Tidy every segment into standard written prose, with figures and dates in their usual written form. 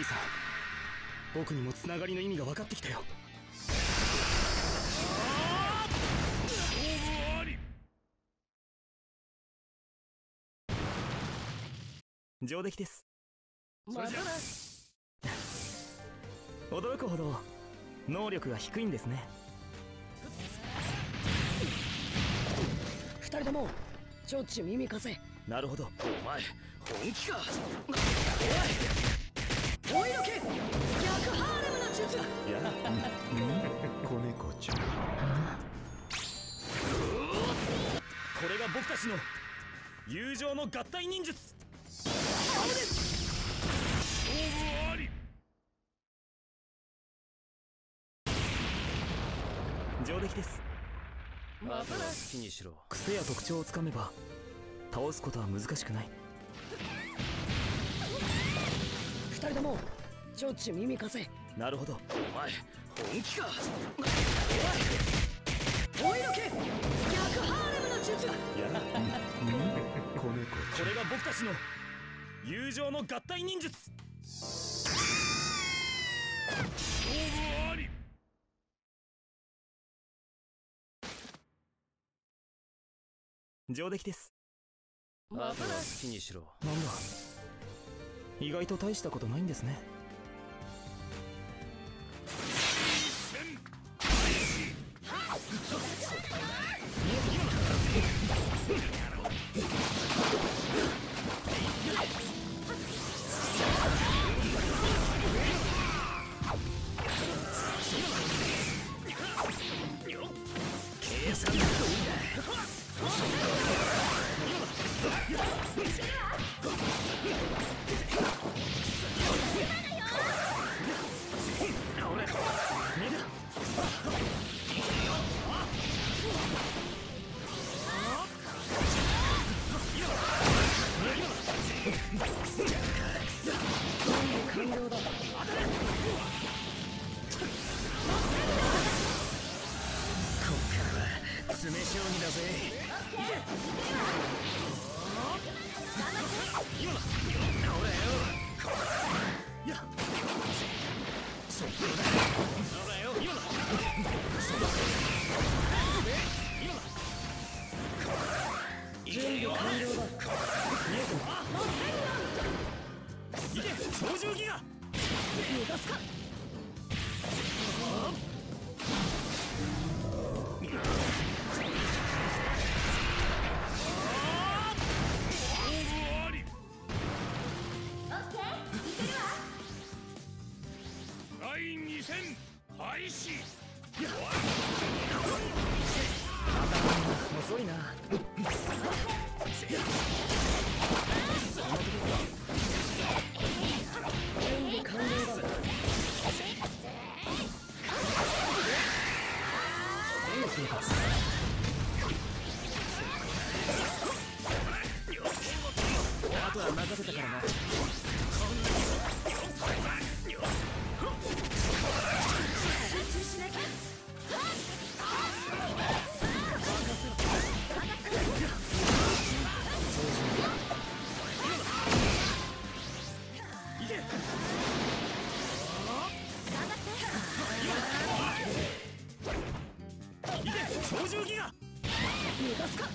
さん、僕にもつながりの意味が分かってきたよ。上出来です。またな。驚くほど能力が低いんですね。 二人ともちょっち耳貸せ。 なるほど。 お前本気か。 おい、追いどけ。逆ハーレムの術。 やな。 子猫ちゃん。 これが僕たちの友情の合体忍術。上出来です。 また好きにしろ。 癖や特徴をつかめば倒すことは難しくない。 二人ともちょっち耳貸せ。 なるほど。 お前本気か。 おいどけ。逆ハーレムの術。 やな。 子猫ちゃん。 これが僕たちの友情の合体忍術。上出来です。 また好きにしろ。 なんだ、意外と大したことないんですね。 計算の通りだ。 完了だ。 詰め将棋だぜ。今だ。ほらよ。や。そこだ。ほらよ。今だ。そうだ。今だ。 準備完了だ。 いけ、超重ギガ。 逃がすか。 第2戦開始。 遅いな。 準備完了だ。 あとは任せたからな。超重ギガ。 逃がすか。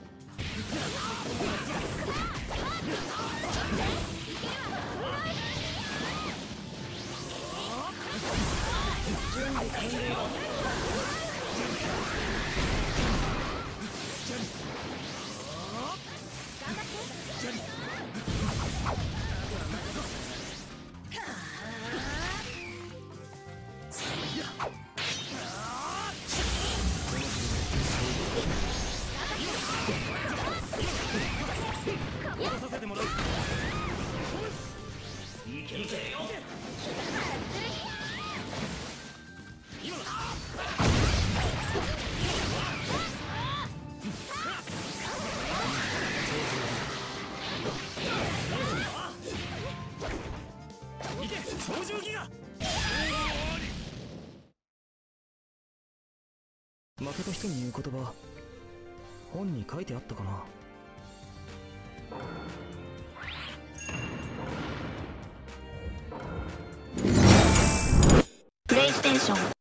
準備完了だ。 落とさせてもらう。 いけいけ。 今だ。いけ、超重ギガ。負けた人に言う言葉、本に書いてあったかな。 イステーション